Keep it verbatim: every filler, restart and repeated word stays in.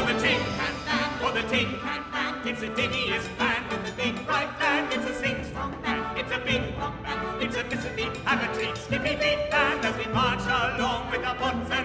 For the tin can band, for the tin can band, it's a diggiest band in the big bright land. It's a sing-song band, it's a big rock band, it's a Mississippi, have a treat, skippy beat band as we march along with our pots and